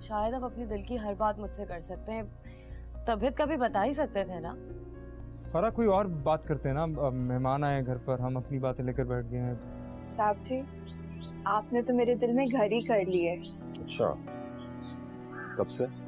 शायद आप अपने दिल की हर बात मुझसे कर सकते हैं। तबीयत का भी बता ही सकते थे ना। फरा कोई और बात करते हैं ना, मेहमान आए घर पर, हम अपनी बातें लेकर बैठ गए हैं। साहब जी, आपने तो मेरे दिल में घर ही कर लिए। अच्छा, कब से?